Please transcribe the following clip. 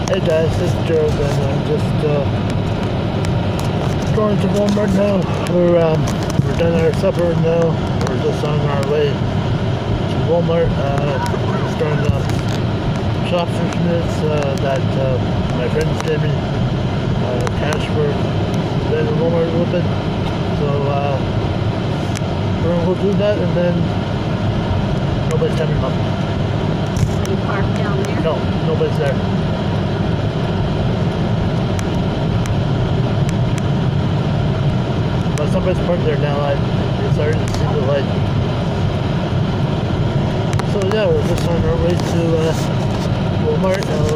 Hey guys, it's Gerald and I'm just going to Walmart now. We're done our supper now. We're just on our way to Walmart. Starting off sausage minutes that my friends gave me cash for then Walmart a little bit. So we're gonna go do that and then nobody's coming up. You parked down there? No, nobody's there. But somebody's parked there now. It's already see the light. So yeah, we're just on our way to Walmart.